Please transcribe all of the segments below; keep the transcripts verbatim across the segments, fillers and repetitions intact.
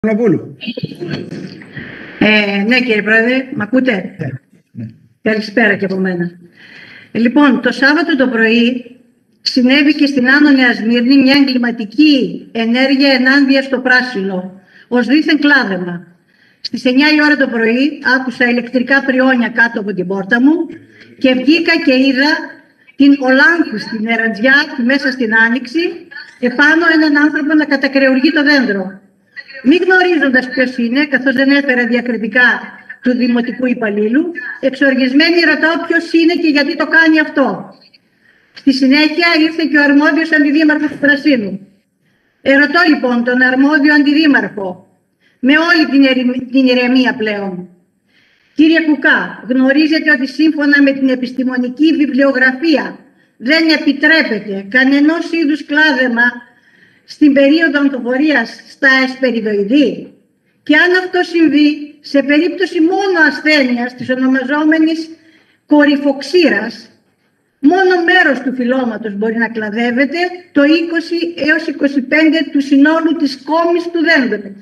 Ε, ναι, κύριε Πρόεδρε, μ' ακούτε? Ναι, ναι. Καλησπέρα και από μένα. Λοιπόν, το Σάββατο το πρωί συνέβη και στην Άνω Νέα Σμύρνη μια εγκληματική ενέργεια ενάντια στο πράσινο, ως δίθεν κλάδεμα. Στις εννιά η ώρα το πρωί άκουσα ηλεκτρικά πριόνια κάτω από την πόρτα μου και βγήκα και είδα την Ολάνθη στην Εραντζιά μέσα στην Άνοιξη, επάνω έναν άνθρωπο να κατακρεουργεί το δέντρο. Μη γνωρίζοντας ποιος είναι, καθώς δεν έφερα διακριτικά του δημοτικού υπαλλήλου, εξοργισμένη ρωτάω ποιος είναι και γιατί το κάνει αυτό. Στη συνέχεια ήρθε και ο αρμόδιος αντιδήμαρχος του Πρασίνου. Ερωτώ λοιπόν τον αρμόδιο αντιδήμαρχο, με όλη την, ερη... την ηρεμία πλέον. Κύριε Κουκά, γνωρίζετε ότι σύμφωνα με την επιστημονική βιβλιογραφία δεν επιτρέπεται κανενός είδους κλάδεμα στην περίοδο ανθοφορίας στα εσπεριδοειδή, και αν αυτό συμβεί σε περίπτωση μόνο ασθένειας της ονομαζόμενης κορυφοξήρας, μόνο μέρος του φυλλώματος μπορεί να κλαδεύεται, το είκοσι έως είκοσι πέντε τοις εκατό του συνόλου της κόμης του δέντρου.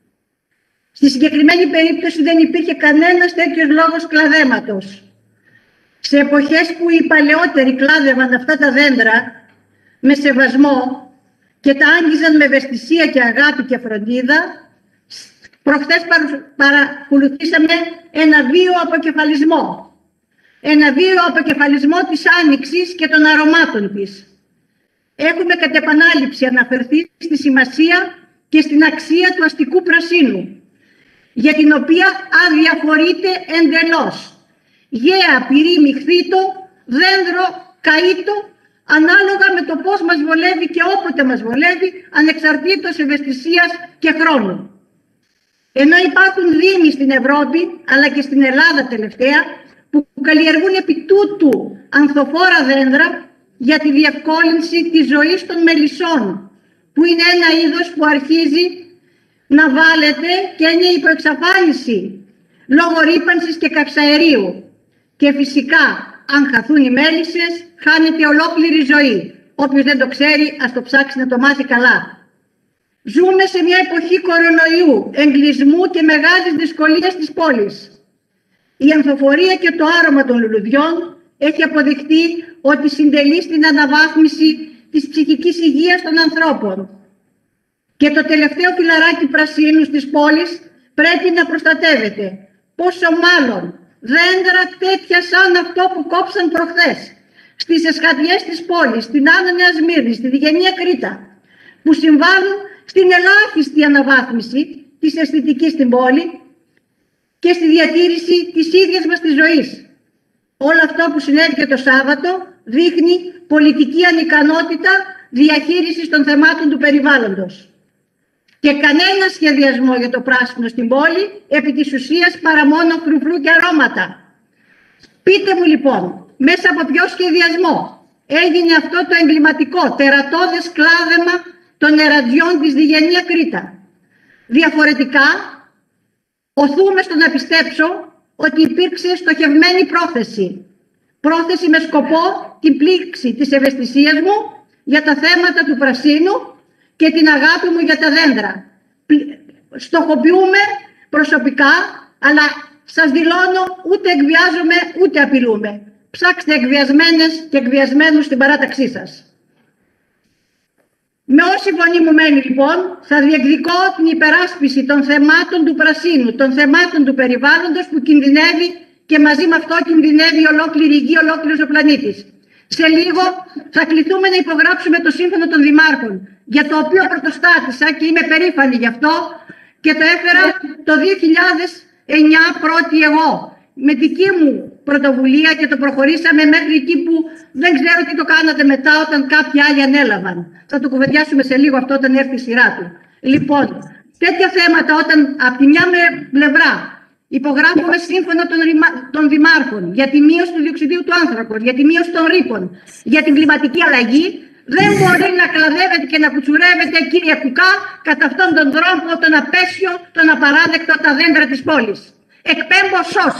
Στη συγκεκριμένη περίπτωση δεν υπήρχε κανένας τέτοιος λόγος κλαδέματος. Σε εποχές που οι παλαιότεροι κλάδευαν αυτά τα δέντρα με σεβασμό και τα άγγιζαν με ευαισθησία και αγάπη και φροντίδα, προχθές παρακολουθήσαμε ένα βίο αποκεφαλισμό. Ένα βίο αποκεφαλισμό της άνοιξης και των αρωμάτων της. Έχουμε κατ' επανάληψη αναφερθεί στη σημασία και στην αξία του αστικού πρασίνου, για την οποία αδιαφορείται εντελώς. Γέα, πυρή, μυχθήτο, δέντρο, καΐτο, ανάλογα με το πώς μας βολεύει και όποτε μας βολεύει, ανεξαρτήτως ευαισθησίας και χρόνου. Ενώ υπάρχουν δήμοι στην Ευρώπη, αλλά και στην Ελλάδα τελευταία, που καλλιεργούν επί τούτου ανθοφόρα δέντρα για τη διευκόλυνση της ζωής των μελισσών, που είναι ένα είδος που αρχίζει να βάλετε και είναι υποεξαφάνιση λόγω ρύπανσης και καυσαερίου. Και φυσικά, αν χαθούν οι μέλισσες, χάνεται ολόκληρη ζωή. Όποιος δεν το ξέρει, ας το ψάξει να το μάθει καλά. Ζούμε σε μια εποχή κορονοϊού, εγκλισμού και μεγάλης δυσκολίας της πόλης. Η ανθοφορία και το άρωμα των λουλουδιών έχει αποδειχτεί ότι συντελεί στην αναβάθμιση της ψυχικής υγείας των ανθρώπων. Και το τελευταίο φυλαράκι πρασίνου της πόλης πρέπει να προστατεύεται. Πόσο μάλλον δέντρα τέτοια σαν αυτό που κόψαν προχθές στις εσχαδιές της πόλης, στην Άνω Νέα Σμύρνη, στη Διγενεία Κρήτα, που συμβάλλουν στην ελάχιστη αναβάθμιση της αισθητικής στην πόλη και στη διατήρηση της ίδιας μας της ζωής. Όλο αυτό που συνέβη και το Σάββατο δείχνει πολιτική ανικανότητα διαχείρισης των θεμάτων του περιβάλλοντος. Και κανένα σχεδιασμό για το πράσινο στην πόλη, επί της ουσίας παρά μόνο φρουφρού και αρώματα. Πείτε μου λοιπόν, μέσα από ποιο σχεδιασμό έγινε αυτό το εγκληματικό, τερατώδες κλάδεμα των εραντζιών της Διγενεία Κρήτα. Διαφορετικά, οθούμε στο να πιστέψω ότι υπήρξε στοχευμένη πρόθεση. Πρόθεση με σκοπό την πλήξη της ευαισθησίας μου για τα θέματα του πρασίνου και την αγάπη μου για τα δέντρα. Στοχοποιούμε προσωπικά, αλλά σας δηλώνω ούτε εκβιάζομαι ούτε απειλούμε. Ψάξτε εκβιασμένες και εκβιασμένους στην παράταξή σας. Με όση φωνή μου μένει λοιπόν, θα διεκδικώ την υπεράσπιση των θεμάτων του πρασίνου, των θεμάτων του περιβάλλοντος που κινδυνεύει και μαζί με αυτό κινδυνεύει ολόκληρη η γη, ολόκληρος ο πλανήτης. Σε λίγο θα κληθούμε να υπογράψουμε το Σύμφωνο των Δημάρχων, για το οποίο πρωτοστάτησα και είμαι περήφανη γι' αυτό και το έφερα το δύο χιλιάδες εννιά πρώτη εγώ. Με δική μου πρωτοβουλία και το προχωρήσαμε μέχρι εκεί που δεν ξέρω τι το κάνατε μετά όταν κάποιοι άλλοι ανέλαβαν. Θα το κουβεντιάσουμε σε λίγο αυτό όταν έρθει η σειρά του. Λοιπόν, τέτοια θέματα όταν από τη μια πλευρά υπογράφουμε σύμφωνα των, των δημάρχων για τη μείωση του διοξιδίου του άνθρακος, για τη μείωση των ρήπων, για την κλιματική αλλαγή, δεν μπορεί να κλαδεύεται και να κουτσουρεύεται, κύριε Κουκά, κατά αυτόν τον τρόπο, τον απέσιο, τον απαράδεκτο, τα δέντρα της πόλης. Εκπέμπω σως.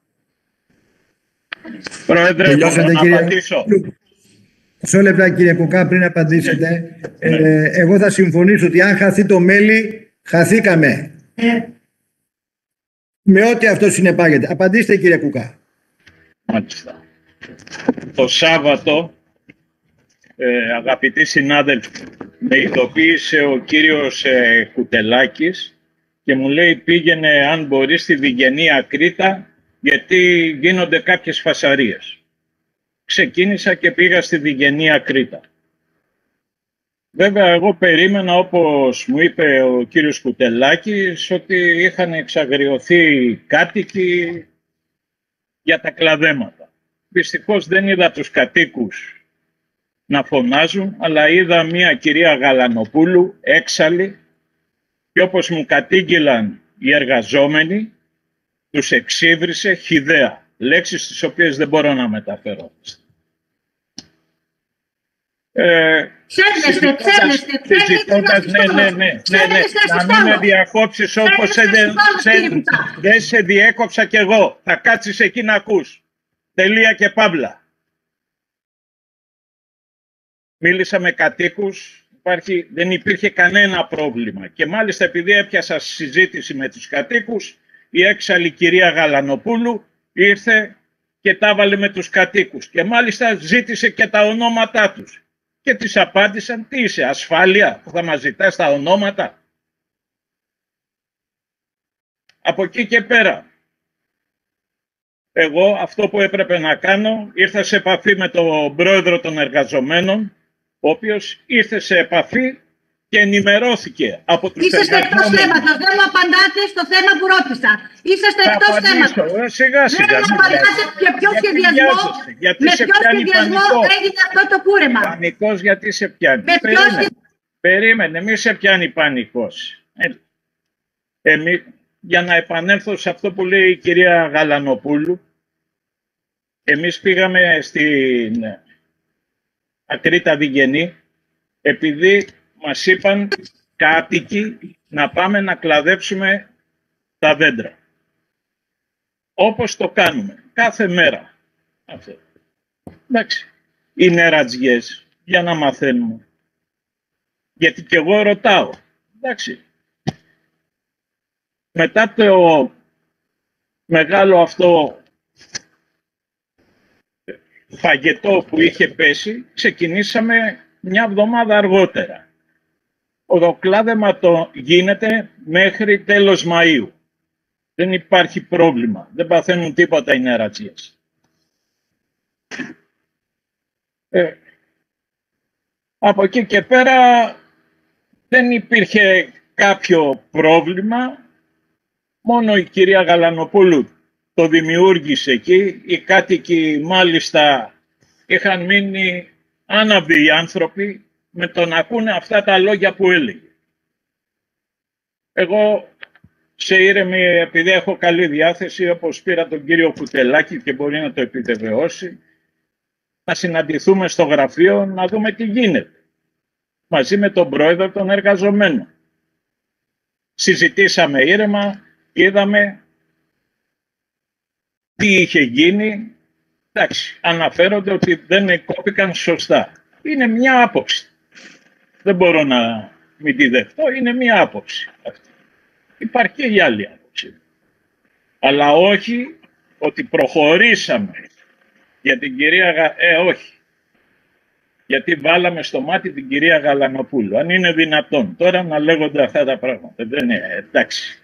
Πρόεδρε, να απαντήσω. Μισό λεπτά, κύριε Κουκά, πριν απαντήσετε. Ε, εγώ θα συμφωνήσω ότι αν χαθεί το μέλι, Χαθήκαμε. Ε. Με ό,τι αυτό συνεπάγεται. Απαντήστε, κύριε Κουκά. Μάλιστα. Το Σάββατο, ε, αγαπητοί συνάδελφοι, με ειδοποίησε ο κύριος ε, Κουτελάκης και μου λέει πήγαινε αν μπορεί στη Διγενή Κρήτα γιατί γίνονται κάποιες φασαρίες. Ξεκίνησα και πήγα στη Διγενή Κρήτα. Βέβαια, εγώ περίμενα, όπως μου είπε ο κύριος Κουτελάκης, ότι είχαν εξαγριωθεί κάτοικοι για τα κλαδέματα. Δυστυχώς δεν είδα τους κατοίκους να φωνάζουν, αλλά είδα μια κυρία Γαλανοπούλου, έξαλλη, και όπως μου κατήγγειλαν οι εργαζόμενοι, τους εξύβρισε χυδαία. Λέξεις τις οποίες δεν μπορώ να μεταφέρω. Ε, Ψέλνεστε, ψέλνεστε, συζητώντας, ναι, ναι, ναι, ναι, ναι, να μην με διακόψεις όπως σε, σε, δεν σε διέκοψα κι εγώ. Θα κάτσεις εκεί να ακούς. Τελεία και παύλα. Μίλησα με κατοίκους, υπάρχει, δεν υπήρχε κανένα πρόβλημα. Και μάλιστα επειδή έπιασα συζήτηση με τους κατοίκους, η έξαλλη κυρία Γαλανοπούλου ήρθε και τα έβαλε με τους κατοίκους. Και μάλιστα ζήτησε και τα ονόματά τους. Και τις απάντησαν, τι είσαι, ασφάλεια που θα μας ζητάς τα ονόματα. Από εκεί και πέρα, εγώ αυτό που έπρεπε να κάνω, ήρθα σε επαφή με τον πρόεδρο των εργαζομένων, ο οποίος ήρθε σε επαφή και ενημερώθηκε από τους Είσαστε εργαζόμενους. εκτός θέματος, δεν μου απαντάτε στο θέμα που ρώτησα. Είσαστε Θα εκτός απαντήσω, θέματος. ε, σιγά σιγά. Δεν μου απαντάτε για ποιο Γιατί σχεδιασμό, βιάζεστε, γιατί με σε ποιο πιάνει σχεδιασμό πανικό. έγινε αυτό το κούρεμα. Πανικός γιατί σε πιάνει. Με ποιο Περίμενε, σχεδιασμό. περίμενε, μη σε πιάνει πανικός. Ε, εμεί, για να επανέλθω σε αυτό που λέει η κυρία Γαλανοπούλου, εμείς πήγαμε στην Ακρίτα Διγενή επειδή μας είπαν κάτοικοι να πάμε να κλαδέψουμε τα δέντρα. Όπως το κάνουμε κάθε μέρα. Αυτό. Εντάξει. Είναι ρατζιές για να μαθαίνουμε. Γιατί και εγώ ρωτάω. Εντάξει. Μετά το μεγάλο αυτό φαγετό που είχε πέσει, ξεκινήσαμε μια εβδομάδα αργότερα. Το κλάδεμα το γίνεται μέχρι τέλος Μαΐου. Δεν υπάρχει πρόβλημα. Δεν παθαίνουν τίποτα οι νερατσίες. Ε, από εκεί και πέρα δεν υπήρχε κάποιο πρόβλημα. Μόνο η κυρία Γαλανοπούλου το δημιούργησε εκεί. Οι κάτοικοι μάλιστα είχαν μείνει άναυδοι οι άνθρωποι με το να ακούνε αυτά τα λόγια που έλεγε. Εγώ σε ήρεμη, επειδή έχω καλή διάθεση, όπως πήρα τον κύριο Κουτελάκη και μπορεί να το επιβεβαιώσει, να συναντηθούμε στο γραφείο να δούμε τι γίνεται. Μαζί με τον πρόεδρο των εργαζομένων. Συζητήσαμε ήρεμα, είδαμε τι είχε γίνει. Εντάξει, αναφέρονται ότι δεν κόπηκαν σωστά. Είναι μια άποψη. Δεν μπορώ να μην τη δεχτώ, είναι μια άποψη αυτή. Υπάρχει και η άλλη άποψη. Αλλά όχι ότι προχωρήσαμε για την κυρία Γα... Ε, όχι. Γιατί βάλαμε στο μάτι την κυρία Γαλανοπούλου. Αν είναι δυνατόν τώρα να λέγονται αυτά τα πράγματα. Δεν είναι, εντάξει.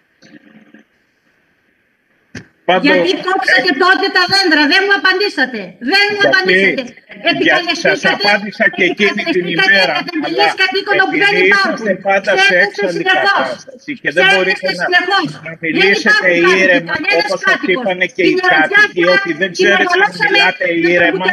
Πάντως, γιατί κόψατε ε, τότε τα δέντρα, δεν μου απαντήσατε. Δεν μου γιατί, απαντήσατε. Επικαλεστήκατε. Σας απάντησα και εκείνη την ημέρα. Αλλά επειδή είσαστε πάντα σε έξαλλη κατάσταση και δεν μπορείτε να, να μιλήσετε ήρεμα όπως σας είπαν και οι κάτοικοι ότι δεν ξέρετε να μιλάτε ήρεμα.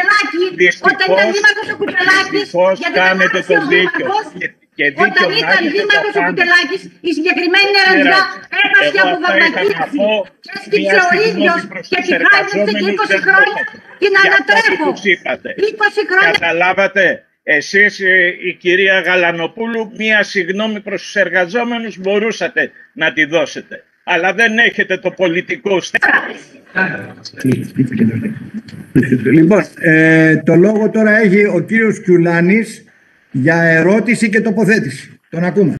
Δυστυχώς κάνετε το δίκιο. Και όταν ήταν δήμαρχος ο Κουτελάκης, η συγκεκριμένη νεραντζιά έπασε από βαμβακίαση και σκύψε ο ίδιος και τη χάρισε και είκοσι χρόνια την ανατρέφω. είκοσι χρόνια. Καταλάβατε, εσείς η κυρία Γαλανοπούλου, μία συγγνώμη προς τους εργαζόμενους μπορούσατε να τη δώσετε. Αλλά δεν έχετε το πολιτικό στάδιο. Λοιπόν, ε, το λόγο τώρα έχει ο κύριος Κιουλάνης για ερώτηση και τοποθέτηση. Τον ακούμε.